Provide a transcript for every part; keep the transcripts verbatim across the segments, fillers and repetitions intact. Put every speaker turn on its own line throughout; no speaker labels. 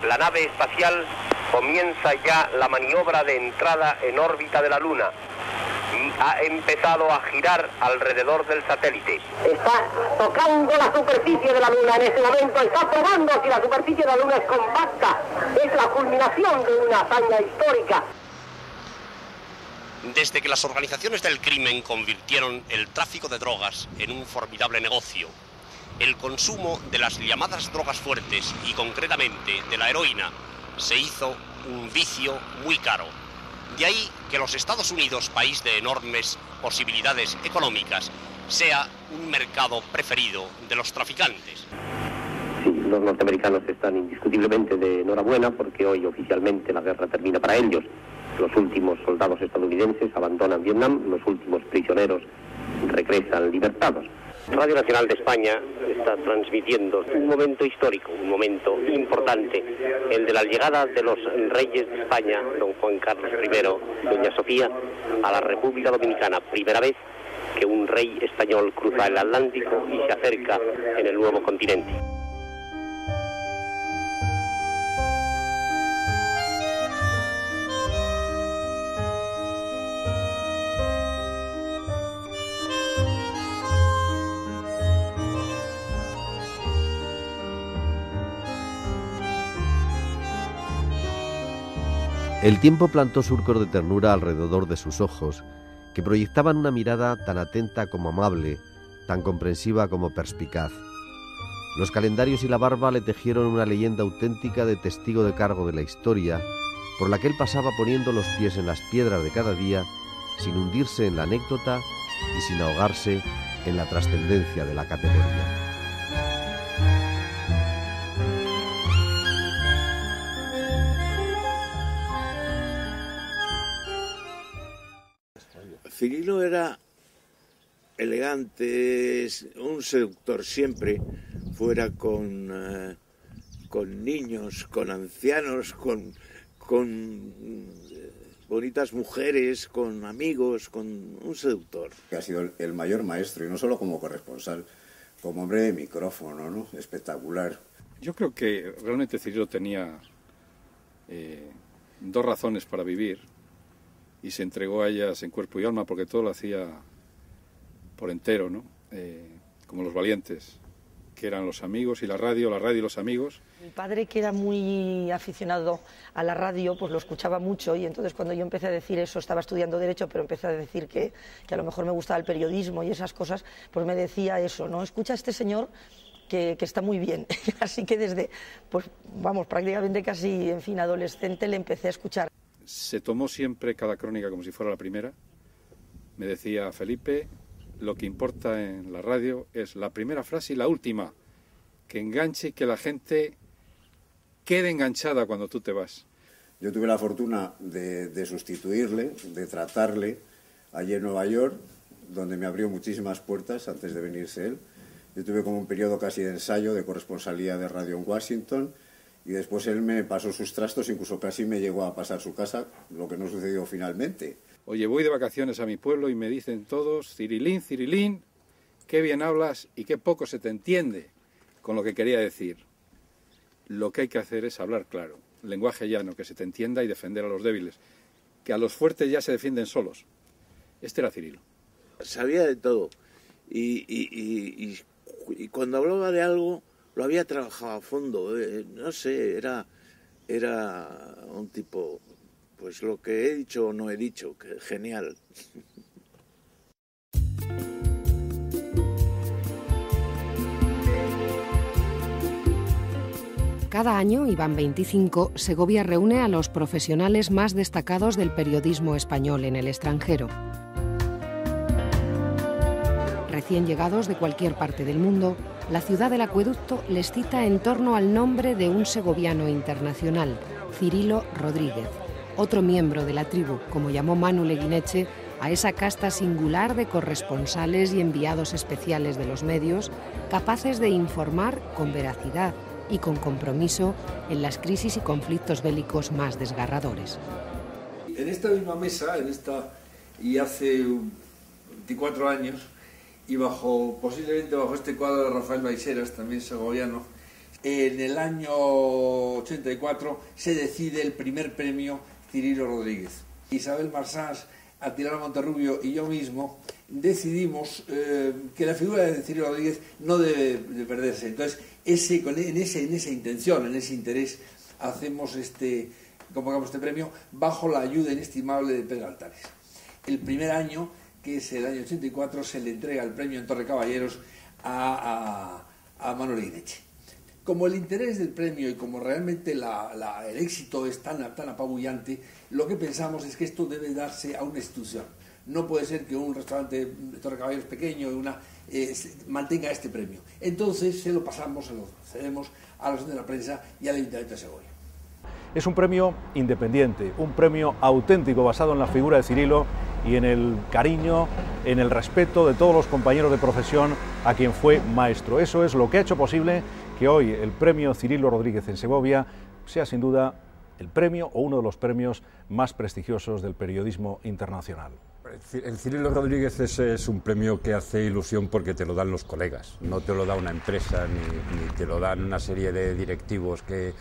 La nave espacial comienza ya la maniobra de entrada en órbita de la Luna y ha empezado a girar alrededor del satélite.
Está tocando la superficie de la Luna en este momento, está probando si la superficie de la Luna es compacta. Es la culminación de una hazaña histórica.
Desde que las organizaciones del crimen convirtieron el tráfico de drogas en un formidable negocio, el consumo de las llamadas drogas fuertes y concretamente de la heroína se hizo un vicio muy caro. De ahí que los Estados Unidos, país de enormes posibilidades económicas, sea un mercado preferido de los traficantes.
Sí, los norteamericanos están indiscutiblemente de enhorabuena porque hoy oficialmente la guerra termina para ellos. Los últimos soldados estadounidenses abandonan Vietnam, los últimos prisioneros regresan libertados. Radio Nacional de España está transmitiendo un momento histórico, un momento importante, el de la llegada de los reyes de España, don Juan Carlos primero, doña Sofía, a la República Dominicana. Primera vez que un rey español cruza el Atlántico y se acerca en el nuevo continente.
El tiempo plantó surcos de ternura alrededor de sus ojos, que proyectaban una mirada tan atenta como amable, tan comprensiva como perspicaz. Los calendarios y la barba le tejieron una leyenda auténtica de testigo de cargo de la historia, por la que él pasaba poniendo los pies en las piedras de cada día, sin hundirse en la anécdota y sin ahogarse en la trascendencia de la categoría.
Cirilo era elegante, un seductor siempre, fuera con, uh, con niños, con ancianos, con, con bonitas mujeres, con amigos, con un seductor.
Ha sido el mayor maestro, y no solo como corresponsal, como hombre de micrófono, ¿no? Espectacular.
Yo creo que realmente Cirilo tenía eh, dos razones para vivir. Y se entregó a ellas en cuerpo y alma porque todo lo hacía por entero, ¿no? Eh, como los valientes, que eran los amigos y la radio, la radio y los amigos.
Mi padre, que era muy aficionado a la radio, pues lo escuchaba mucho y entonces cuando yo empecé a decir eso, estaba estudiando Derecho, pero empecé a decir que, que a lo mejor me gustaba el periodismo y esas cosas, pues me decía eso, ¿no? Escucha a este señor que, que está muy bien. Así que desde, pues vamos, prácticamente casi, en fin, adolescente le empecé a escuchar.
Se tomó siempre cada crónica como si fuera la primera. Me decía: Felipe, lo que importa en la radio es la primera frase y la última, que enganche y que la gente quede enganchada cuando tú te vas.
Yo tuve la fortuna de, de sustituirle, de tratarle allí en Nueva York, donde me abrió muchísimas puertas antes de venirse él. Yo tuve como un periodo casi de ensayo, de corresponsalía de radio en Washington, y después él me pasó sus trastos, incluso casi me llegó a pasar su casa, lo que no sucedió finalmente.
Oye, voy de vacaciones a mi pueblo y me dicen todos: Cirilín, Cirilín, qué bien hablas y qué poco se te entiende con lo que quería decir. Lo que hay que hacer es hablar claro, lenguaje llano, que se te entienda, y defender a los débiles, que a los fuertes ya se defienden solos. Este era Cirilo.
Sabía de todo y, y, y, y, y cuando hablaba de algo lo había trabajado a fondo, eh, no sé, era, era un tipo, pues lo que he dicho o no he dicho, que genial.
Cada año, y van veinticinco, Segovia reúne a los profesionales más destacados del periodismo español en el extranjero. Recién llegados de cualquier parte del mundo, la ciudad del acueducto les cita en torno al nombre de un segoviano internacional, Cirilo Rodríguez, otro miembro de la tribu, como llamó Manu Leguineche a esa casta singular de corresponsales y enviados especiales de los medios, capaces de informar con veracidad y con compromiso en las crisis y conflictos bélicos más desgarradores.
En esta misma mesa, en esta, y hace veinticuatro años, y bajo, posiblemente bajo este cuadro de Rafael Baixeras, también segoviano, en el año ochenta y cuatro se decide el primer premio Cirilo Rodríguez. Isabel Marsans, Atilano Monterrubio y yo mismo decidimos eh, que la figura de Cirilo Rodríguez no debe de perderse. Entonces, ese, con, en, ese, en esa intención, en ese interés, hacemos este, convocamos este premio bajo la ayuda inestimable de Pedro Altares. El primer año, que es el año ochenta y cuatro, se le entrega el premio en Torre Caballeros a, a, a Manuel Ineche. Como el interés del premio y como realmente la, la, el éxito es tan, tan apabullante, lo que pensamos es que esto debe darse a una institución. No puede ser que un restaurante de Torre Caballeros pequeño una, eh, mantenga este premio. Entonces se lo pasamos, se lo cedemos a la Asociación de la Prensa y al Ayuntamiento de Segovia.
Es un premio independiente, un premio auténtico basado en la figura de Cirilo y en el cariño, en el respeto de todos los compañeros de profesión a quien fue maestro. Eso es lo que ha hecho posible que hoy el premio Cirilo Rodríguez en Segovia sea sin duda el premio o uno de los premios más prestigiosos del periodismo internacional.
El Cirilo Rodríguez es, es un premio que hace ilusión porque te lo dan los colegas, no te lo da una empresa ni, ni te lo dan una serie de directivos que,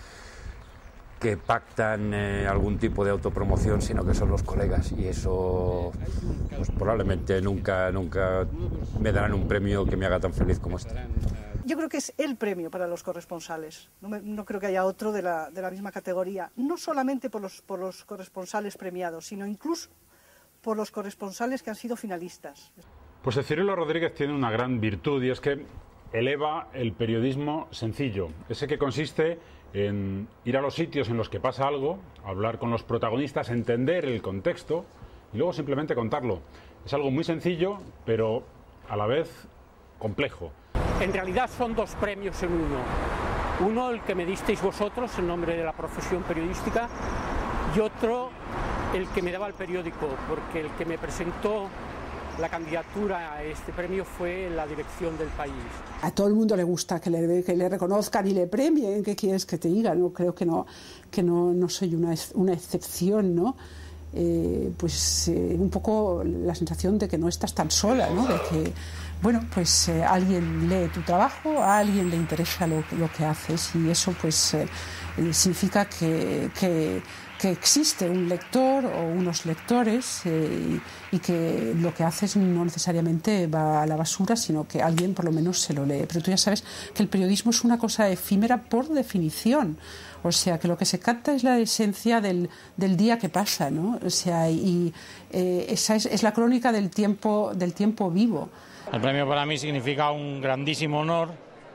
que pactan eh, algún tipo de autopromoción, sino que son los colegas, y eso pues, probablemente nunca, nunca me darán un premio que me haga tan feliz como este.
Yo creo que es el premio para los corresponsales, no, me, no creo que haya otro de la, de la misma categoría, no solamente por los, por los corresponsales premiados, sino incluso por los corresponsales que han sido finalistas.
Pues el Cirilo Rodríguez tiene una gran virtud y es que eleva el periodismo sencillo, ese que consiste en ir a los sitios en los que pasa algo, hablar con los protagonistas, entender el contexto y luego simplemente contarlo. Es algo muy sencillo, pero a la vez complejo.
En realidad son dos premios en uno. Uno, el que me disteis vosotros en nombre de la profesión periodística, y otro, el que me daba el periódico, porque el que me presentó la candidatura a este premio fue la dirección del País.
A todo el mundo le gusta que le, que le reconozcan y le premien. ¿Qué quieres que te diga? No creo que no, que no, no soy una, una excepción, ¿no? Eh, pues eh, un poco la sensación de que no estás tan sola, ¿no? De que, bueno, pues eh, alguien lee tu trabajo, a alguien le interesa lo, lo que haces, y eso pues eh, significa que, que, que existe un lector o unos lectores eh, y, y que lo que haces no necesariamente va a la basura, sino que alguien por lo menos se lo lee. Pero tú ya sabes que el periodismo es una cosa efímera por definición. O sea, que lo que se capta es la esencia del, del día que pasa, ¿no? O sea, y eh, esa es, es la crónica del tiempo, del tiempo vivo.
El premio para mí significa un grandísimo honor,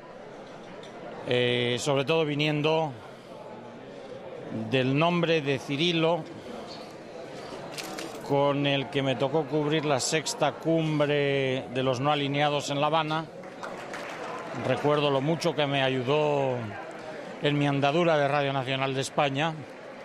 eh, sobre todo viniendo del nombre de Cirilo, con el que me tocó cubrir la sexta cumbre de los no alineados en La Habana. Recuerdo lo mucho que me ayudó en mi andadura de Radio Nacional de España,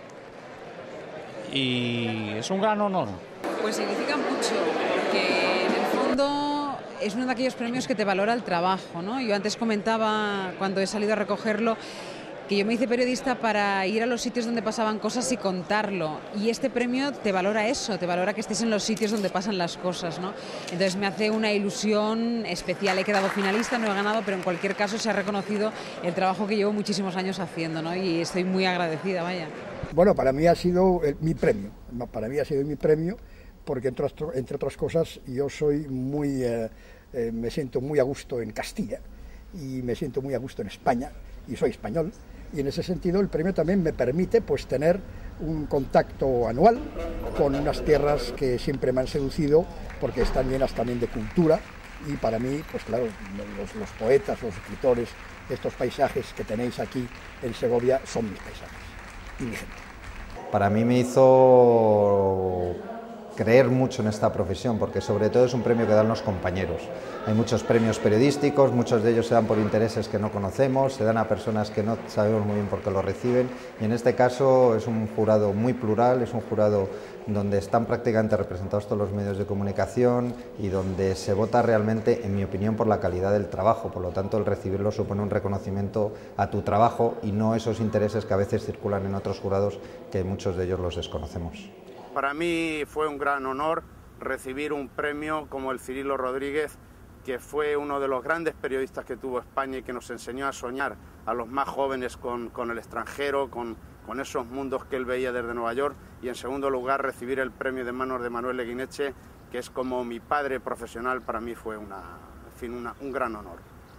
y es un gran honor.
Pues significa mucho, porque en el fondo es uno de aquellos premios que te valora el trabajo, ¿no? Yo antes comentaba, cuando he salido a recogerlo, que yo me hice periodista para ir a los sitios donde pasaban cosas y contarlo, y este premio te valora eso, te valora que estés en los sitios donde pasan las cosas, ¿no? Entonces me hace una ilusión especial. He quedado finalista, no he ganado, pero en cualquier caso se ha reconocido el trabajo que llevo muchísimos años haciendo, ¿no? Y estoy muy agradecida, vaya.
Bueno, para mí ha sido el, mi premio, para mí ha sido mi premio, porque entre, entre otras cosas yo soy muy, eh, eh, me siento muy a gusto en Castilla y me siento muy a gusto en España, y soy español. Y en ese sentido el premio también me permite pues tener un contacto anual con unas tierras que siempre me han seducido, porque están llenas también de cultura, y para mí, pues claro, los, los poetas, los escritores, estos paisajes que tenéis aquí en Segovia son mis paisajes y mi gente.
Para mí me hizo creer mucho en esta profesión, porque sobre todo es un premio que dan los compañeros. Hay muchos premios periodísticos, muchos de ellos se dan por intereses que no conocemos, se dan a personas que no sabemos muy bien por qué lo reciben, y en este caso es un jurado muy plural, es un jurado donde están prácticamente representados todos los medios de comunicación y donde se vota realmente, en mi opinión, por la calidad del trabajo. Por lo tanto, el recibirlo supone un reconocimiento a tu trabajo y no esos intereses que a veces circulan en otros jurados, que muchos de ellos los desconocemos.
Para mí fue un gran honor recibir un premio como el Cirilo Rodríguez, que fue uno de los grandes periodistas que tuvo España y que nos enseñó a soñar a los más jóvenes con, con el extranjero, con, con esos mundos que él veía desde Nueva York. Y en segundo lugar, recibir el premio de manos de Manuel Leguineche, que es como mi padre profesional, para mí fue una, en fin, una, un gran honor.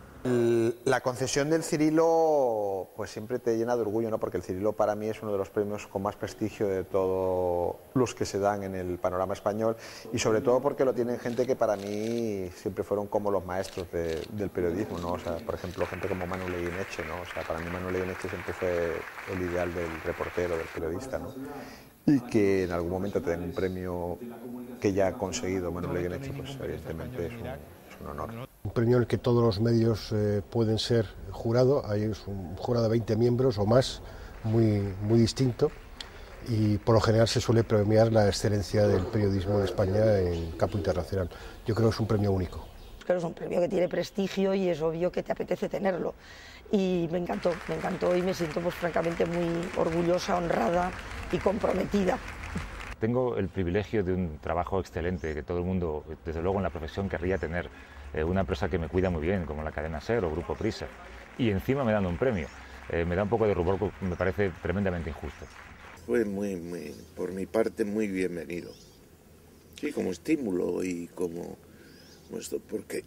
La concesión del Cirilo pues siempre te llena de orgullo, ¿no? Porque el Cirilo para mí es uno de los premios con más prestigio de todos los que se dan en el panorama español, y sobre todo porque lo tienen gente que para mí siempre fueron como los maestros de, del periodismo, ¿no? O sea, por ejemplo, gente como Manuel Leguineche, ¿no? O sea, para mí Manuel Leguineche siempre fue el ideal del reportero, del periodista, ¿no? Y que en algún momento te den un premio que ya ha conseguido Manuel Leguineche, pues evidentemente es un, es un honor.
Un premio en el que todos los medios eh, pueden ser jurado, hay un jurado de veinte miembros o más, muy, muy distinto, y por lo general se suele premiar la excelencia del periodismo de España en campo internacional. Yo creo que es un premio único.
Claro, es un premio que tiene prestigio y es obvio que te apetece tenerlo. Y me encantó, me encantó y me siento pues francamente muy orgullosa, honrada y comprometida.
Tengo el privilegio de un trabajo excelente que todo el mundo, desde luego en la profesión, querría tener. Eh, una empresa que me cuida muy bien, como la cadena SER o Grupo Prisa. Y encima me dan un premio. Eh, me da un poco de rubor, me parece tremendamente injusto.
Fue muy, muy, por mi parte, muy bienvenido. Sí, como estímulo y como esto, porque,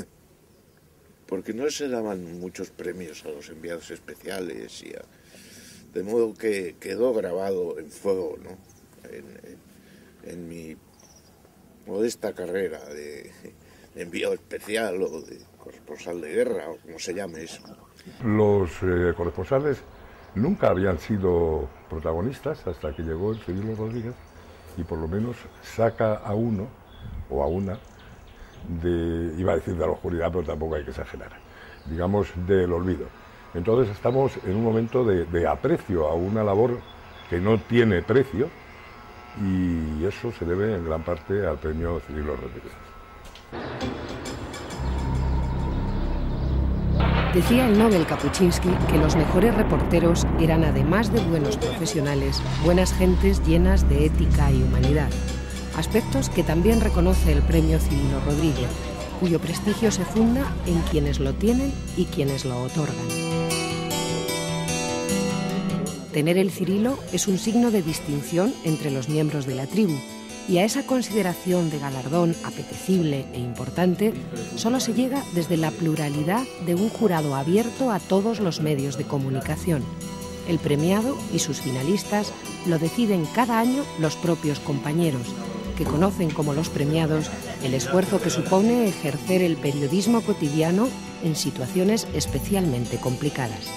porque no se daban muchos premios a los enviados especiales, y a, de modo que quedó grabado en fuego, ¿no? en, en, en mi modesta carrera de, de enviado especial o de corresponsal de guerra, o como se llame eso.
Los eh, corresponsales nunca habían sido protagonistas hasta que llegó el Cirilo Rodríguez y por lo menos saca a uno o a una de, iba a decir de la oscuridad, pero tampoco hay que exagerar, digamos del olvido. Entonces estamos en un momento de, de aprecio a una labor que no tiene precio, y eso se debe en gran parte al premio Cirilo Rodríguez.
Decía el Nobel Kapuscinski que los mejores reporteros eran, además de buenos profesionales, buenas gentes llenas de ética y humanidad. Aspectos que también reconoce el premio Cirilo Rodríguez, cuyo prestigio se funda en quienes lo tienen y quienes lo otorgan. Tener el Cirilo es un signo de distinción entre los miembros de la tribu, y a esa consideración de galardón apetecible e importante solo se llega desde la pluralidad de un jurado abierto a todos los medios de comunicación. El premiado y sus finalistas lo deciden cada año los propios compañeros, que conocen como los premiados el esfuerzo que supone ejercer el periodismo cotidiano en situaciones especialmente complicadas.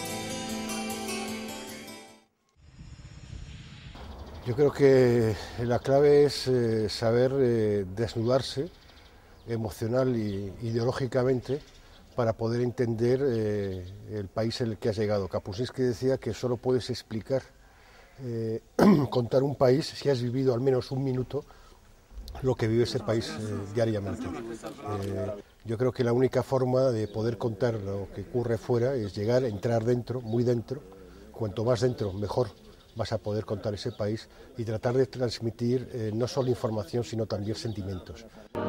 Yo creo que la clave es eh, saber eh, desnudarse emocional e ideológicamente para poder entender eh, el país en el que has llegado. Kapuscinski decía que solo puedes explicar, eh, contar un país si has vivido al menos un minuto lo que vive ese país eh, diariamente. Eh, yo creo que la única forma de poder contar lo que ocurre fuera es llegar, entrar dentro, muy dentro. Cuanto más dentro, mejor vas a poder contar ese país y tratar de transmitir eh, no solo información, sino también sentimientos.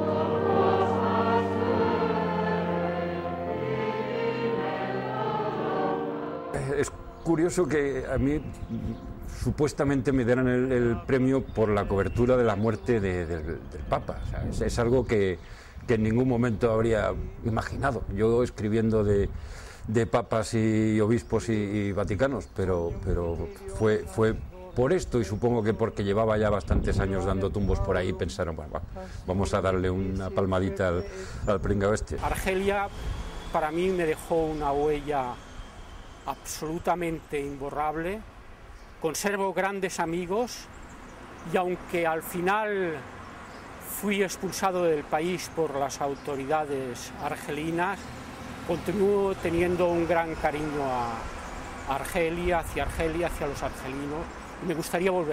Es curioso que a mí supuestamente me dieran el, el premio por la cobertura de la muerte de, de, del Papa. O sea, es, es algo que, que en ningún momento habría imaginado. Yo escribiendo de... de papas y obispos y, y vaticanos, pero, pero fue, fue por esto, y supongo que porque llevaba ya bastantes años dando tumbos por ahí, pensaron, bueno, va, vamos a darle una palmadita al, al pringao este.
Argelia para mí me dejó una huella absolutamente imborrable, conservo grandes amigos, y aunque al final fui expulsado del país por las autoridades argelinas, continúo teniendo un gran cariño a Argelia, hacia Argelia, hacia los argelinos, y me gustaría volver.
El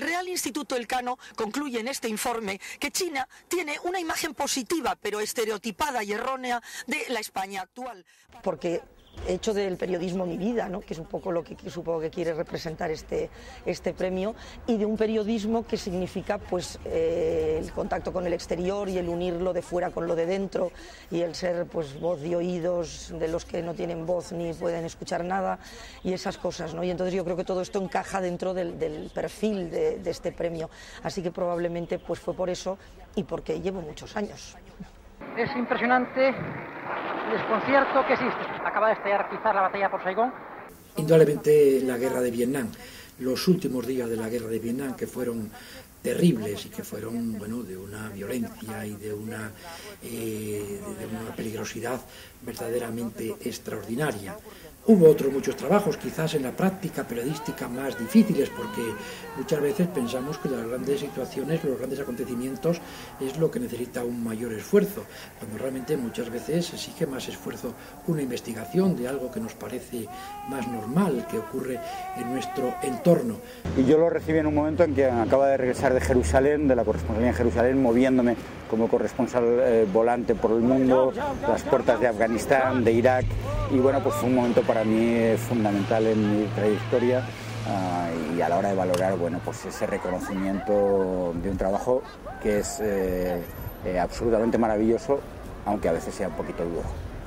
Real Instituto Elcano concluye en este informe que China tiene una imagen positiva, pero estereotipada y errónea, de la España actual.
Porque he hecho del periodismo mi vida, ¿no? Que es un poco lo que, que supongo que quiere representar este, este premio, y de un periodismo que significa pues eh, el contacto con el exterior y el unirlo de fuera con lo de dentro, y el ser pues voz de oídos de los que no tienen voz ni pueden escuchar nada, y esas cosas, ¿no? Y entonces yo creo que todo esto encaja dentro del, del perfil de, de este premio, así que probablemente pues fue por eso y porque llevo muchos años.
Es impresionante el desconcierto que existe. Acaba de estallar quizás la batalla por Saigón.
Indudablemente la guerra de Vietnam, los últimos días de la guerra de Vietnam, que fueron terribles y que fueron, bueno, de una violencia y de una, eh, de una peligrosidad verdaderamente extraordinaria. Hubo otros muchos trabajos, quizás en la práctica periodística más difíciles, porque muchas veces pensamos que las grandes situaciones, los grandes acontecimientos es lo que necesita un mayor esfuerzo, cuando realmente muchas veces exige más esfuerzo una investigación de algo que nos parece más normal, que ocurre en nuestro entorno.
Y yo lo recibí en un momento en que acaba de regresar de Jerusalén, de la corresponsalía en Jerusalén, moviéndome como corresponsal eh, volante por el mundo, las puertas de Afganistán, de Irak, y bueno, pues fue un momento para mí fundamental en mi trayectoria uh, y a la hora de valorar, bueno, pues ese reconocimiento de un trabajo que es eh, eh, absolutamente maravilloso, aunque a veces sea un poquito duro.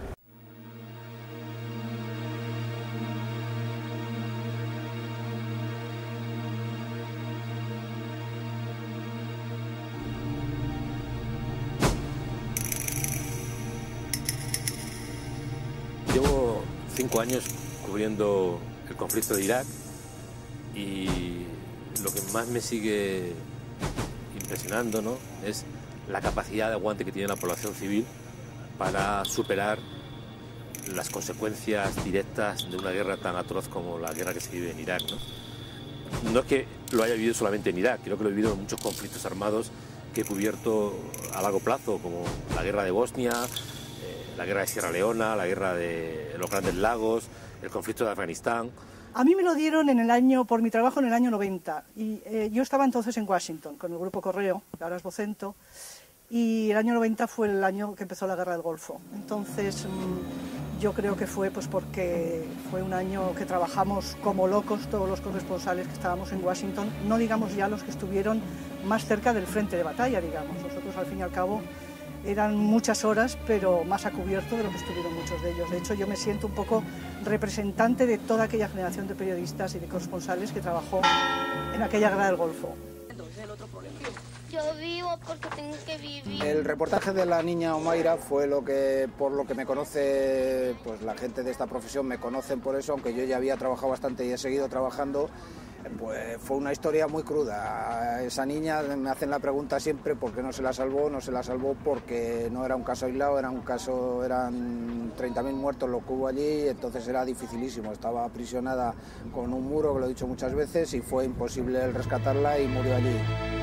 Llevo cinco años cubriendo el conflicto de Irak y lo que más me sigue impresionando, ¿no?, es la capacidad de aguante que tiene la población civil para superar las consecuencias directas de una guerra tan atroz como la guerra que se vive en Irak, ¿no? No es que lo haya vivido solamente en Irak, creo que lo he vivido en muchos conflictos armados que he cubierto a largo plazo, como la guerra de Bosnia, la guerra de Sierra Leona, la guerra de los Grandes Lagos, el conflicto de Afganistán.
A mí me lo dieron en el año, por mi trabajo en el año noventa, y eh, yo estaba entonces en Washington con el Grupo Correo, que ahora es Vocento, y el año noventa fue el año que empezó la Guerra del Golfo. Entonces mmm, yo creo que fue pues porque fue un año que trabajamos como locos todos los corresponsales que estábamos en Washington, no digamos ya los que estuvieron más cerca del frente de batalla, digamos. Nosotros al fin y al cabo eran muchas horas, pero más a cubierto de lo que estuvieron muchos de ellos. De hecho, yo me siento un poco representante de toda aquella generación de periodistas y de corresponsales que trabajó en aquella guerra del Golfo.
Yo vivo porque tengo que vivir.
El reportaje de la niña Omaira fue lo que, por lo que me conoce, pues la gente de esta profesión me conocen por eso, aunque yo ya había trabajado bastante y he seguido trabajando. Pues fue una historia muy cruda. Esa niña, me hacen la pregunta siempre por qué no se la salvó. No se la salvó porque no era un caso aislado, era un caso, eran treinta mil muertos lo que hubo allí, entonces era dificilísimo. Estaba aprisionada con un muro, que lo he dicho muchas veces, y fue imposible el rescatarla y murió allí.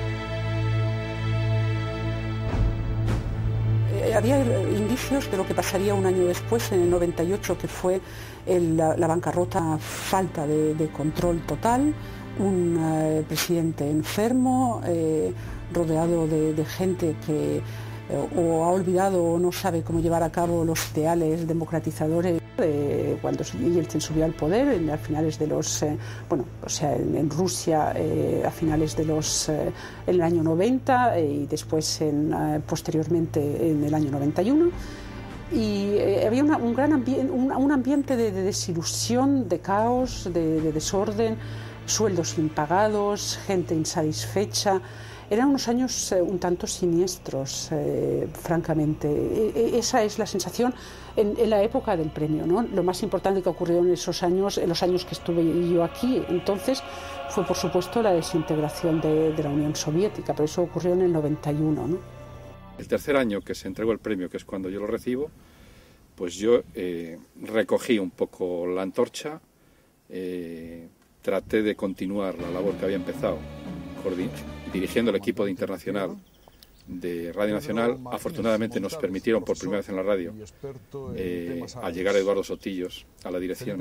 Eh, había indicios de lo que pasaría un año después, en el noventa y ocho, que fue el, la, la bancarrota, falta de, de control total, un eh, presidente enfermo, eh, rodeado de, de gente que eh, o ha olvidado o no sabe cómo llevar a cabo los ideales democratizadores eh, cuando Yeltsin subió al poder en, a finales de los, eh, bueno, o sea, en, en Rusia eh, a finales de los, eh, en el año noventa eh, y después en, eh, posteriormente en el año noventa y uno. Y eh, había una, un gran ambi un, un ambiente de, de desilusión, de caos, de, de desorden, sueldos impagados, gente insatisfecha. Eran unos años eh, un tanto siniestros, eh, francamente. E, esa es la sensación en, en la época del premio, ¿no? Lo más importante que ocurrió en esos años, en los años que estuve yo aquí, entonces, fue por supuesto la desintegración de, de la Unión Soviética, pero eso ocurrió en el noventa y uno, ¿no?
El tercer año que se entregó el premio, que es cuando yo lo recibo, pues yo eh, recogí un poco la antorcha, eh, traté de continuar la labor que había empezado, dirigiendo el equipo de internacional de Radio Nacional. Afortunadamente nos permitieron por primera vez en la radio, eh, al llegar Eduardo Sotillos a la dirección,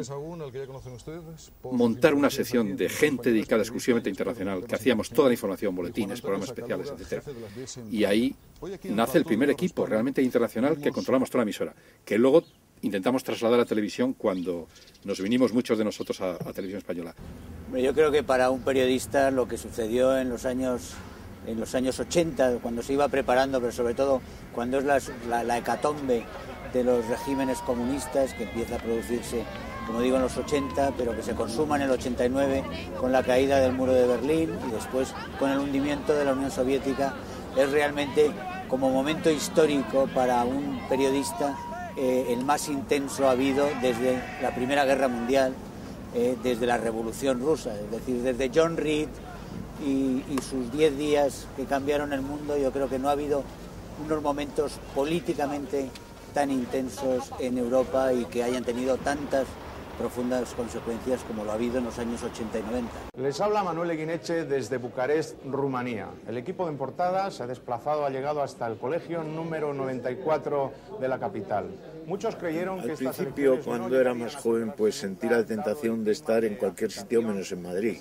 montar una sección de gente dedicada exclusivamente a internacional, que hacíamos toda la información, boletines, programas especiales, etcétera. Y ahí nace el primer equipo realmente internacional que controlamos toda la emisora, que luego intentamos trasladar a televisión cuando nos vinimos muchos de nosotros a, a Televisión Española.
Yo creo que para un periodista lo que sucedió en los años en los años ochenta, cuando se iba preparando, pero sobre todo cuando es la, la, la hecatombe de los regímenes comunistas, que empieza a producirse, como digo, en los ochenta, pero que se consuma en el ochenta y nueve con la caída del muro de Berlín y después con el hundimiento de la Unión Soviética, es realmente como momento histórico para un periodista eh, el más intenso ha habido desde la Primera Guerra Mundial, eh, desde la Revolución Rusa, es decir, desde John Reed y, y sus diez días que cambiaron el mundo. Yo creo que no ha habido unos momentos políticamente tan intensos en Europa y que hayan tenido tantas profundas consecuencias como lo ha habido en los años ochenta y noventa.
Les habla Manuel Eguineche desde Bucarest, Rumanía. El equipo de En Portada se ha desplazado, ha llegado hasta el colegio número noventa y cuatro de la capital. Muchos creyeron
Al
que estas
principio,
elecciones
cuando
no
era más joven, pues sentí la tentación de estar en cualquier sitio menos en Madrid.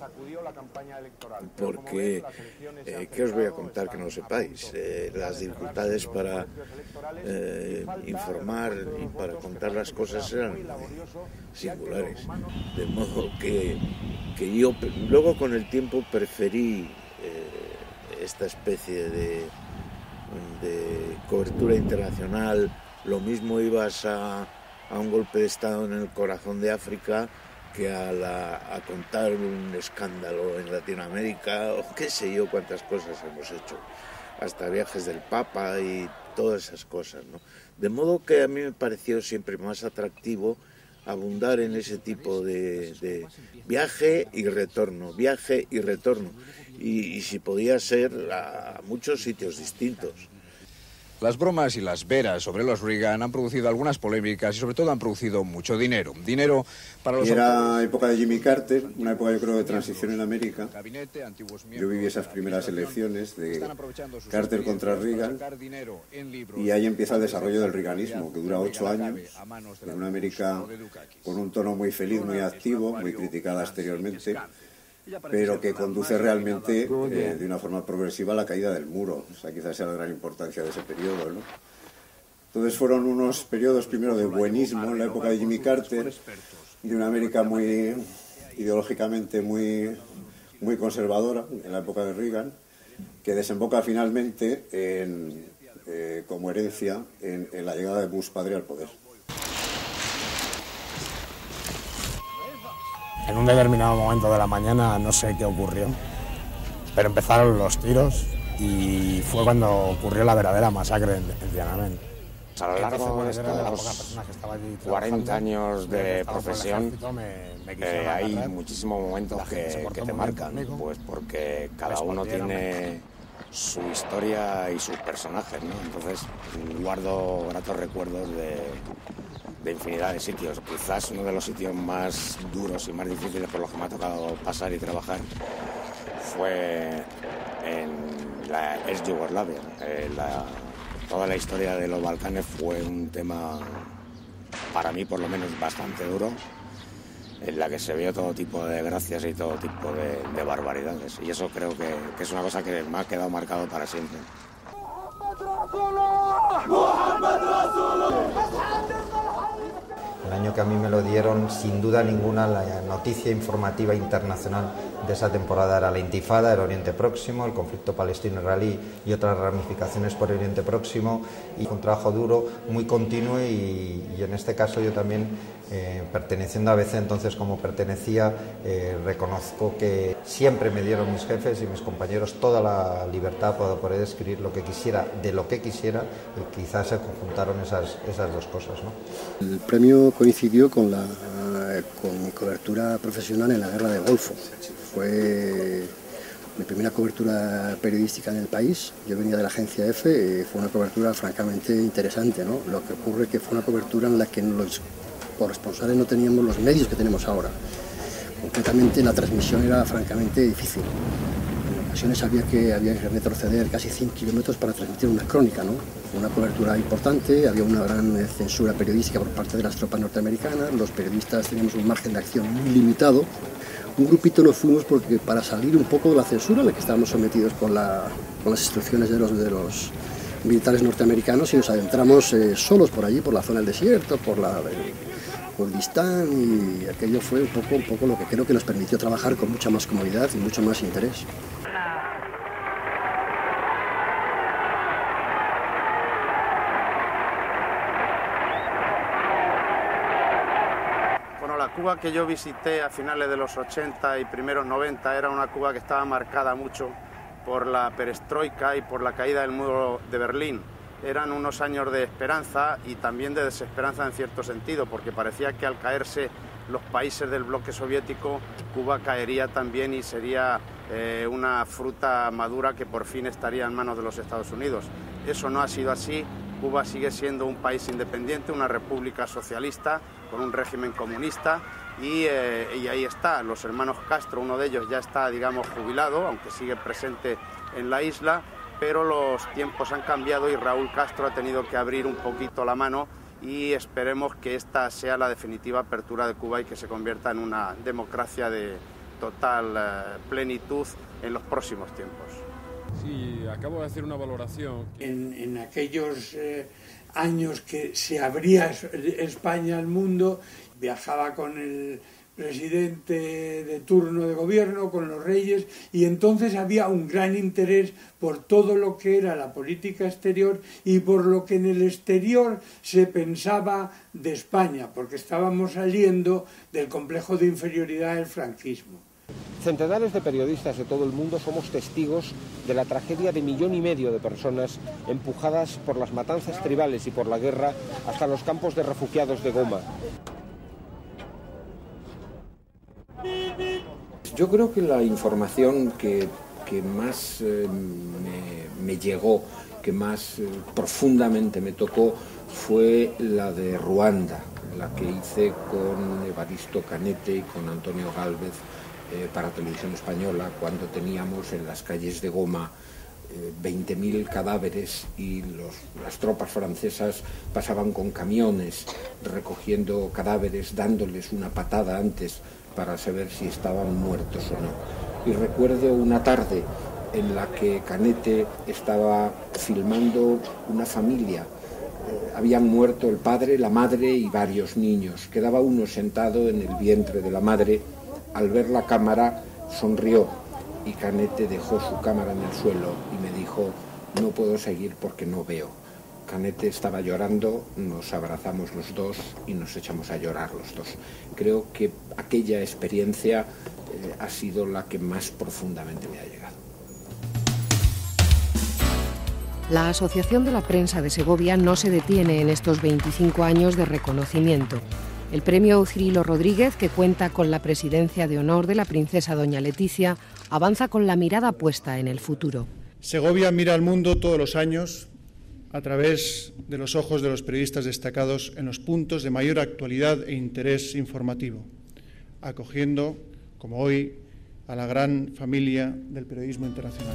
Porque, eh, ¿qué os voy a contar que no sepáis? Eh, las dificultades para eh, informar y para contar las cosas eran singulares. De modo que, que yo, luego con el tiempo, preferí eh, esta especie de, de cobertura internacional. Lo mismo ibas a, a un golpe de Estado en el corazón de África que a, la, a contar un escándalo en Latinoamérica, o qué sé yo cuántas cosas hemos hecho, hasta viajes del Papa y todas esas cosas, ¿no? De modo que a mí me pareció siempre más atractivo abundar en ese tipo de, de viaje y retorno, viaje y retorno, y, y si podía ser a muchos sitios distintos.
Las bromas y las veras sobre los Reagan han producido algunas polémicas y sobre todo han producido mucho dinero. Dinero para los...
Y era época de Jimmy Carter, una época yo creo de transición en América. Yo viví esas primeras elecciones de Carter contra Reagan y ahí empieza el desarrollo del reaganismo, que dura ocho años, en una América con un tono muy feliz, muy activo, muy criticada exteriormente, pero que conduce realmente eh, de una forma progresiva a la caída del muro. O sea, quizás sea la gran importancia de ese periodo, ¿no? Entonces fueron unos periodos primero de buenismo en la época de Jimmy Carter, de una América muy ideológicamente muy, muy conservadora en la época de Reagan, que desemboca finalmente en, eh, como herencia en, en la llegada de Bush padre al poder.
En un determinado momento de la mañana, no sé qué ocurrió, pero empezaron los tiros y fue cuando ocurrió la verdadera masacre en, en Tiananmen.
A lo largo de estos cuarenta años de profesión eh, hay muchísimos momentos que, que te marcan, pues porque cada uno tiene su historia y sus personajes, ¿no? Entonces guardo gratos recuerdos de, de infinidad de sitios. Quizás uno de los sitios más duros y más difíciles por los que me ha tocado pasar y trabajar fue en la ex Yugoslavia. Eh, la, toda la historia de los Balcanes fue un tema, para mí por lo menos, bastante duro, en la que se vio todo tipo de desgracias y todo tipo de, de barbaridades. Y eso creo que, que es una cosa que me ha quedado marcado para siempre.
El año que a mí me lo dieron, sin duda ninguna, la noticia informativa internacional de esa temporada era la Intifada, el Oriente Próximo, el conflicto palestino-israelí y otras ramificaciones por el Oriente Próximo, y un trabajo duro, muy continuo, y, y en este caso yo también, eh, perteneciendo a A B C entonces como pertenecía, eh, reconozco que siempre me dieron mis jefes y mis compañeros toda la libertad para poder escribir lo que quisiera, de lo que quisiera, y quizás se conjuntaron esas, esas dos cosas, ¿no?
El premio coincidió con, la, con mi cobertura profesional en la guerra del Golfo. Fue mi primera cobertura periodística en el país. Yo venía de la agencia F y fue una cobertura francamente interesante, ¿no? Lo que ocurre es que fue una cobertura en la que los corresponsales no teníamos los medios que tenemos ahora. Concretamente la transmisión era francamente difícil. ocasiones había que, había que retroceder casi cien kilómetros para transmitir una crónica, ¿no? Una cobertura importante, había una gran censura periodística por parte de las tropas norteamericanas, los periodistas teníamos un margen de acción muy limitado. Un grupito nos fuimos porque para salir un poco de la censura a la que estábamos sometidos con, la, con las instrucciones de los, de los militares norteamericanos, y nos adentramos eh, solos por allí, por la zona del desierto, por la... Eh, Kurdistán, y aquello fue un poco, un poco lo que creo que nos permitió trabajar con mucha más comodidad y mucho más interés.
Bueno, la Cuba que yo visité a finales de los ochenta y primeros noventa era una Cuba que estaba marcada mucho por la perestroika y por la caída del muro de Berlín. Eran unos años de esperanza y también de desesperanza en cierto sentido, porque parecía que al caerse los países del bloque soviético, Cuba caería también y sería eh, una fruta madura que por fin estaría en manos de los Estados Unidos. Eso no ha sido así. Cuba sigue siendo un país independiente, una república socialista con un régimen comunista, y, eh, y ahí está. Los hermanos Castro, uno de ellos ya está, digamos, jubilado, aunque sigue presente en la isla, pero los tiempos han cambiado y Raúl Castro ha tenido que abrir un poquito la mano, y esperemos que esta sea la definitiva apertura de Cuba y que se convierta en una democracia de total eh, plenitud en los próximos tiempos.
Sí, acabo de hacer una valoración.
En, en aquellos eh, años que se abría España al mundo, viajaba con el presidente de turno de gobierno, con los reyes, y entonces había un gran interés por todo lo que era la política exterior y por lo que en el exterior se pensaba de España, porque estábamos saliendo del complejo de inferioridad del franquismo.
Centenares de periodistas de todo el mundo somos testigos de la tragedia de millón y medio de personas empujadas por las matanzas tribales y por la guerra hasta los campos de refugiados de Goma.
Yo creo que la información que, que más eh, me, me llegó, que más eh, profundamente me tocó, fue la de Ruanda, la que hice con Evaristo Canete y con Antonio Gálvez eh, para Televisión Española, cuando teníamos en las calles de Goma eh, veinte mil cadáveres y los, las tropas francesas pasaban con camiones recogiendo cadáveres, dándoles una patada antes para saber si estaban muertos o no. Y recuerdo una tarde en la que Canete estaba filmando una familia. Eh, habían muerto el padre, la madre y varios niños. Quedaba uno sentado en el vientre de la madre. Al ver la cámara sonrió y Canete dejó su cámara en el suelo y me dijo: no puedo seguir porque no veo. Canete estaba llorando, nos abrazamos los dos y nos echamos a llorar los dos. Creo que aquella experiencia eh, ha sido la que más profundamente me ha llegado.
La Asociación de la Prensa de Segovia no se detiene en estos veinticinco años de reconocimiento. El premio Cirilo Rodríguez, que cuenta con la presidencia de honor de la princesa doña Leticia, avanza con la mirada puesta en el futuro.
Segovia mira al mundo todos los años a través de los ojos de los periodistas destacados en los puntos de mayor actualidad e interés informativo, acogiendo, como hoy, a la gran familia del periodismo internacional.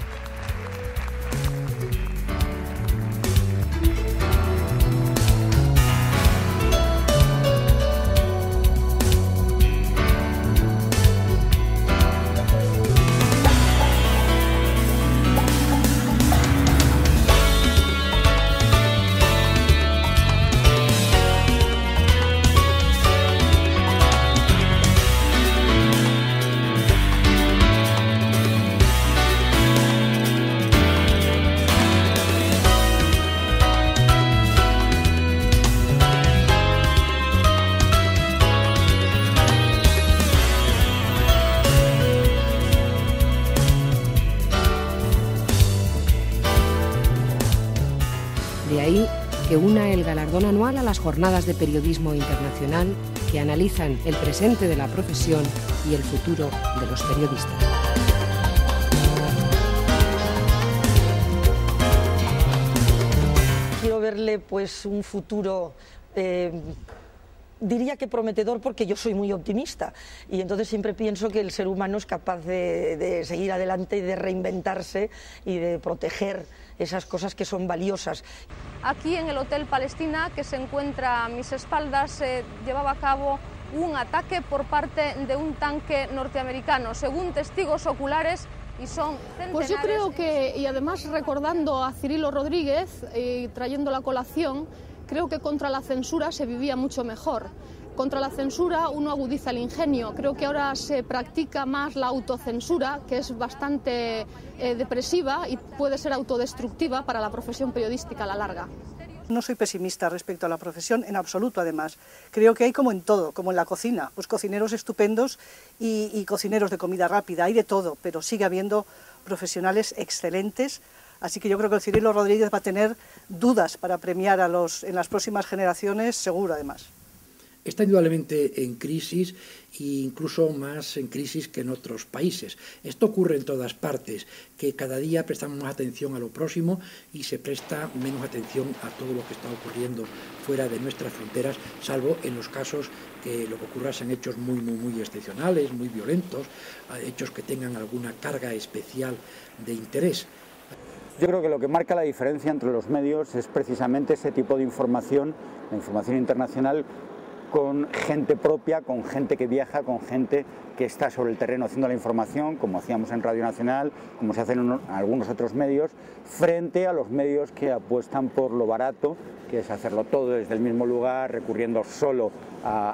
Que una el galardón anual a las jornadas de periodismo internacional que analizan el presente de la profesión y el futuro de los periodistas.
Quiero verle pues un futuro eh, diría que prometedor porque yo soy muy optimista y entonces siempre pienso que el ser humano es capaz de, de seguir adelante y de reinventarse y de proteger esas cosas que son valiosas.
Aquí en el Hotel Palestina, que se encuentra a mis espaldas, se llevaba a cabo un ataque por parte de un tanque norteamericano, según testigos oculares, y son centenares.
Pues yo creo que, y además recordando a Cirilo Rodríguez y trayendo la colación, creo que contra la censura se vivía mucho mejor. Contra la censura uno agudiza el ingenio. Creo que ahora se practica más la autocensura, que es bastante eh, depresiva y puede ser autodestructiva para la profesión periodística a la larga.
No soy pesimista respecto a la profesión, en absoluto además. Creo que hay como en todo, como en la cocina, pues cocineros estupendos y, y cocineros de comida rápida, hay de todo, pero sigue habiendo profesionales excelentes. Así que yo creo que el Cirilo Rodríguez va a tener dudas para premiar a los, en las próximas generaciones, seguro además.
Está indudablemente en crisis e incluso más en crisis que en otros países. Esto ocurre en todas partes, que cada día prestamos más atención a lo próximo y se presta menos atención a todo lo que está ocurriendo fuera de nuestras fronteras, salvo en los casos que lo que ocurra sean hechos muy, muy, muy excepcionales, muy violentos, hechos que tengan alguna carga especial de interés.
Yo creo que lo que marca la diferencia entre los medios es precisamente ese tipo de información, la información internacional, con gente propia, con gente que viaja, con gente que está sobre el terreno haciendo la información, como hacíamos en Radio Nacional, como se hacen en algunos otros medios, frente a los medios que apuestan por lo barato, que es hacerlo todo desde el mismo lugar, recurriendo solo a,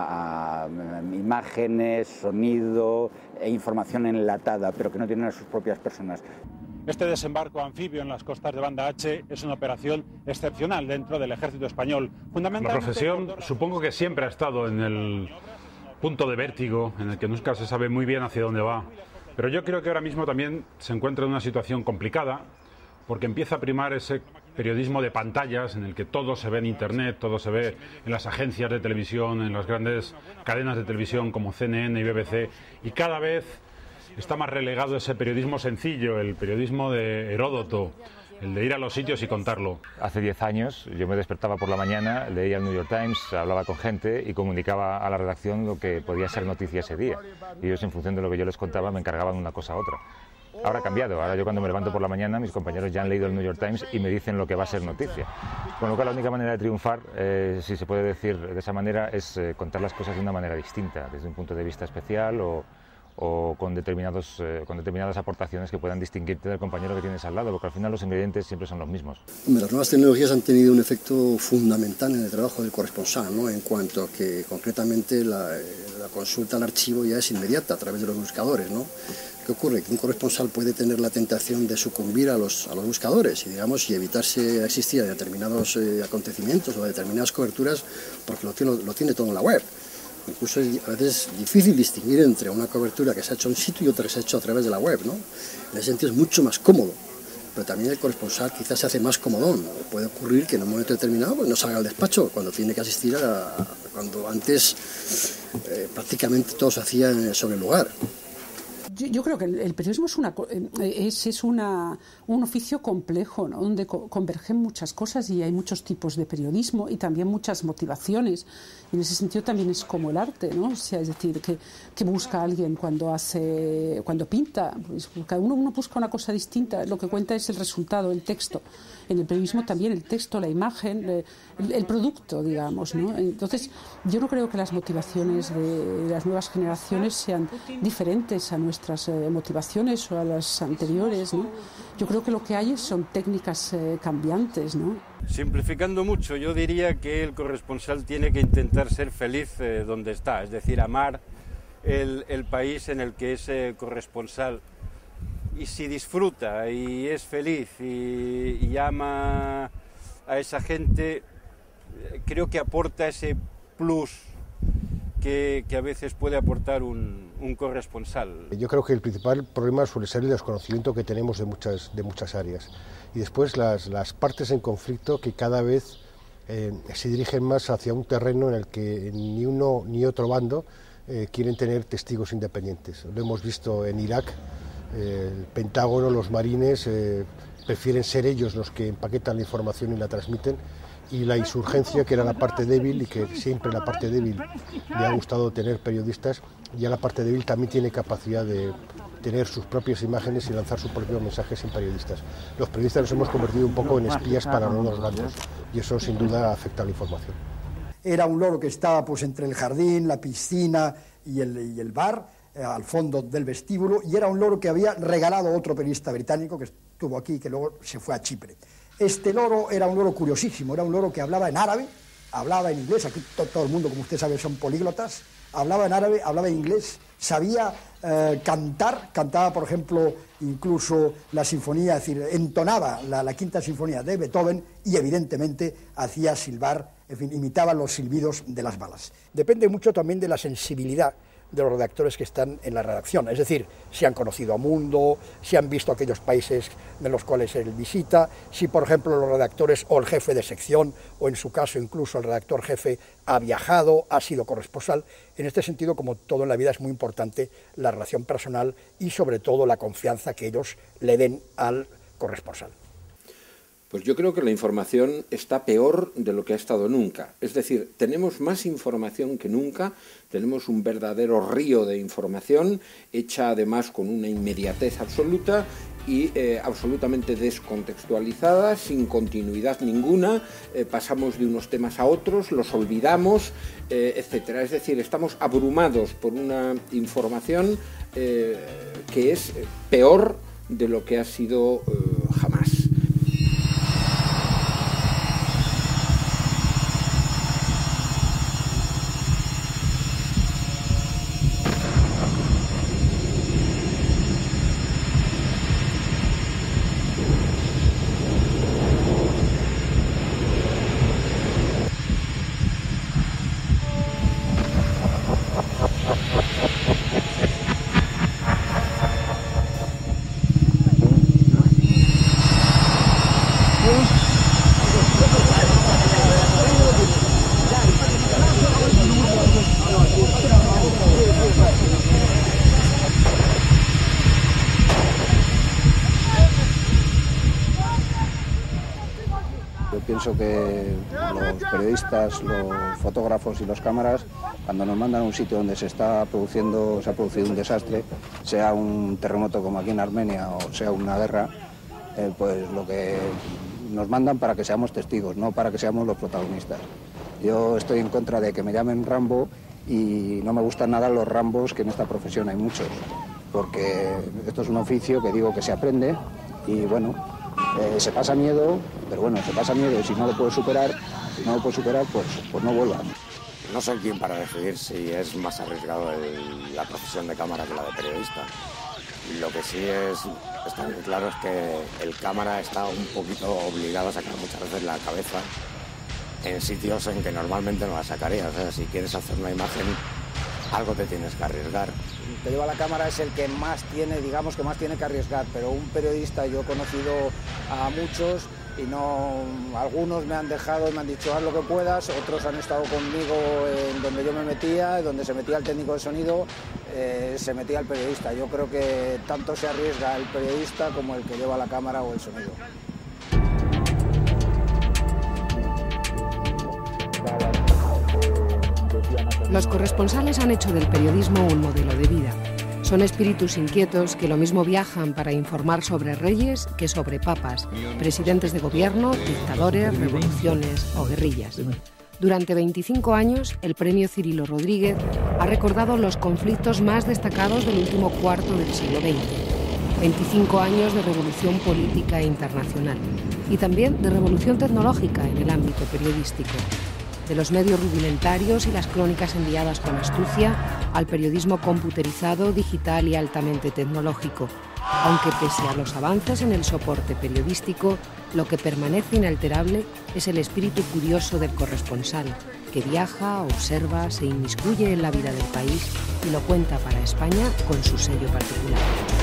a, a imágenes, sonido e información enlatada, pero que no tienen a sus propias personas.
Este desembarco anfibio en las costas de Banda H es una operación excepcional dentro del ejército español.
La profesión supongo que siempre ha estado en el punto de vértigo, en el que nunca se sabe muy bien hacia dónde va. Pero yo creo que ahora mismo también se encuentra en una situación complicada, porque empieza a primar ese periodismo de pantallas en el que todo se ve en Internet, todo se ve en las agencias de televisión, en las grandes cadenas de televisión como C N N y B B C, y cada vez está más relegado ese periodismo sencillo, el periodismo de Heródoto, el de ir a los sitios y contarlo.
Hace diez años yo me despertaba por la mañana, leía el New York Times, hablaba con gente y comunicaba a la redacción lo que podía ser noticia ese día. Y ellos, en función de lo que yo les contaba, me encargaban una cosa u otra. Ahora ha cambiado, ahora yo cuando me levanto por la mañana mis compañeros ya han leído el New York Times y me dicen lo que va a ser noticia. Con lo cual la única manera de triunfar, eh, si se puede decir de esa manera, es eh, contar las cosas de una manera distinta, desde un punto de vista especial o... o con, determinados, eh, con determinadas aportaciones que puedan distinguirte del compañero que tienes al lado, porque al final los ingredientes siempre son los mismos.
Las nuevas tecnologías han tenido un efecto fundamental en el trabajo del corresponsal, ¿no? En cuanto a que concretamente la, la consulta al archivo ya es inmediata a través de los buscadores, ¿no? ¿Qué ocurre? Que un corresponsal puede tener la tentación de sucumbir a los, a los buscadores y, digamos, y evitarse asistir a determinados eh, acontecimientos o a determinadas coberturas porque lo tiene, lo tiene todo en la web. Incluso es a veces es difícil distinguir entre una cobertura que se ha hecho en sitio y otra que se ha hecho a través de la web, ¿no? En ese sentido es mucho más cómodo, pero también el corresponsal quizás se hace más comodón. Puede ocurrir que en un momento determinado pues, no salga al despacho cuando tiene que asistir a, a cuando antes eh, prácticamente todo se hacía sobre el lugar.
Yo, yo creo que el, el periodismo es, una, es, es una, un oficio complejo, ¿no? Donde co convergen muchas cosas y hay muchos tipos de periodismo y también muchas motivaciones. Y en ese sentido también es como el arte, ¿no? O sea, es decir, que, que busca alguien cuando hace, cuando pinta. Pues cada uno, uno busca una cosa distinta. Lo que cuenta es el resultado, el texto. En el periodismo también el texto, la imagen, el, el producto, digamos, ¿no? Entonces, yo no creo que las motivaciones de las nuevas generaciones sean diferentes a nuestras eh, motivaciones o a las anteriores, ¿no? Yo creo que lo que hay son técnicas eh, cambiantes, ¿no?
Simplificando mucho, yo diría que el corresponsal tiene que intentar ser feliz eh, donde está, es decir, amar el, el país en el que es eh, corresponsal. Y si disfruta y es feliz y, y ama a esa gente, creo que aporta ese plus que, que a veces puede aportar un, un corresponsal.
Yo creo que el principal problema suele ser el desconocimiento que tenemos de muchas, de muchas áreas. Y después las, las partes en conflicto que cada vez eh, se dirigen más hacia un terreno en el que ni uno ni otro bando eh, quieren tener testigos independientes. Lo hemos visto en Irak. El Pentágono, los marines, eh, prefieren ser ellos los que empaquetan la información y la transmiten y la insurgencia, que era la parte débil y que siempre la parte débil le ha gustado tener periodistas, ya la parte débil también tiene capacidad de tener sus propias imágenes y lanzar sus propios mensajes en periodistas. Los periodistas nos hemos convertido un poco en espías para no los gatos y eso sin duda afecta a la información.
Era un loro que estaba pues entre el jardín, la piscina y el, y el bar, eh, al fondo del vestíbulo, y era un loro que había regalado otro periodista británico que estuvo aquí y que luego se fue a Chipre. Este loro era un loro curiosísimo, era un loro que hablaba en árabe, hablaba en inglés, aquí to, todo el mundo, como usted sabe, son políglotas, hablaba en árabe, hablaba en inglés, sabía eh, cantar, cantaba, por ejemplo, incluso la sinfonía, es decir, entonaba la, la quinta sinfonía de Beethoven y evidentemente hacía silbar, en fin, imitaba los silbidos de las balas. Depende mucho también de la sensibilidad de los redactores que están en la redacción, es decir, si han conocido a mundo, si han visto aquellos países de los cuales él visita, si por ejemplo los redactores o el jefe de sección, o en su caso incluso el redactor jefe ha viajado, ha sido corresponsal. En este sentido, como todo en la vida, es muy importante la relación personal y sobre todo la confianza que ellos le den al corresponsal.
Pues yo creo que la información está peor de lo que ha estado nunca. Es decir, tenemos más información que nunca, tenemos un verdadero río de información, hecha además con una inmediatez absoluta y eh, absolutamente descontextualizada, sin continuidad ninguna, eh, pasamos de unos temas a otros, los olvidamos, eh, etcétera. Es decir, estamos abrumados por una información eh, que es peor de lo que ha sido eh, jamás.
Pienso que los periodistas, los fotógrafos y los cámaras, cuando nos mandan a un sitio donde se está produciendo, se ha producido un desastre, sea un terremoto como aquí en Armenia o sea una guerra, eh, pues lo que nos mandan para que seamos testigos, no para que seamos los protagonistas. Yo estoy en contra de que me llamen Rambo y no me gustan nada los Rambos, que en esta profesión hay muchos, porque esto es un oficio que digo que se aprende y bueno, Eh, se pasa miedo, pero bueno, se pasa miedo y si no lo puedes superar, si no lo puedes superar, pues, pues no vuelvas.
No soy quien para decidir si es más arriesgado el, la profesión de cámara que la de periodista. Lo que sí es, está muy claro es que el cámara está un poquito obligado a sacar muchas veces la cabeza en sitios en que normalmente no la sacarías. O sea, si quieres hacer una imagen, algo te tienes que arriesgar.
El que lleva la cámara es el que más tiene, digamos que más tiene que arriesgar, pero un periodista, yo he conocido a muchos y no, algunos me han dejado, me han dicho haz lo que puedas, otros han estado conmigo en donde yo me metía, donde se metía el técnico de sonido, eh, se metía el periodista. Yo creo que tanto se arriesga el periodista como el que lleva la cámara o el sonido.
Los corresponsales han hecho del periodismo un modelo de vida. Son espíritus inquietos que lo mismo viajan para informar sobre reyes que sobre papas, presidentes de gobierno, dictadores, revoluciones o guerrillas. Durante veinticinco años, el premio Cirilo Rodríguez ha recordado los conflictos más destacados del último cuarto del siglo veinte. veinticinco años de revolución política internacional y también de revolución tecnológica en el ámbito periodístico. De los medios rudimentarios y las crónicas enviadas con astucia al periodismo computerizado, digital y altamente tecnológico. Aunque pese a los avances en el soporte periodístico, lo que permanece inalterable es el espíritu curioso del corresponsal, que viaja, observa, se inmiscuye en la vida del país y lo cuenta para España con su sello particular.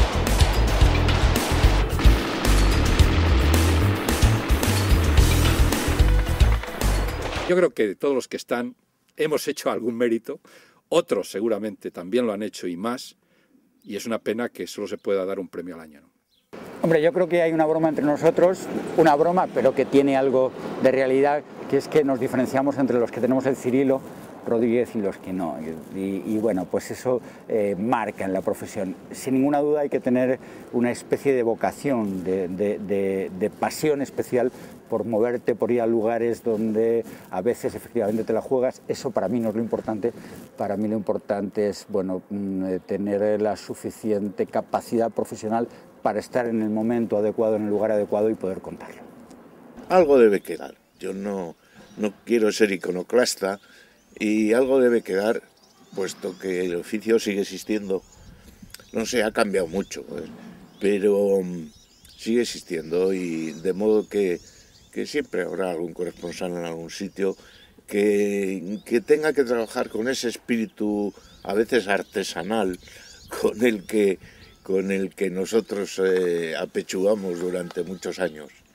Yo creo que todos los que están hemos hecho algún mérito, otros seguramente también lo han hecho y más, y es una pena que solo se pueda dar un premio al año, ¿no?
Hombre, yo creo que hay una broma entre nosotros, una broma, pero que tiene algo de realidad, que es que nos diferenciamos entre los que tenemos el Cirilo Rodríguez y los que no. Y, y bueno, pues eso eh, marca en la profesión. Sin ninguna duda hay que tener una especie de vocación, de, de, de, de pasión especial por moverte, por ir a lugares donde a veces efectivamente te la juegas. Eso para mí no es lo importante. Para mí lo importante es, bueno, tener la suficiente capacidad profesional para estar en el momento adecuado, en el lugar adecuado y poder contarlo.
Algo debe quedar. Yo no, no quiero ser iconoclasta y algo debe quedar, puesto que el oficio sigue existiendo. No sé, ha cambiado mucho, ¿eh? Pero sigue existiendo y de modo que, que siempre habrá algún corresponsal en algún sitio que, que tenga que trabajar con ese espíritu a veces artesanal con el que, con el que nosotros eh, apechugamos durante muchos años.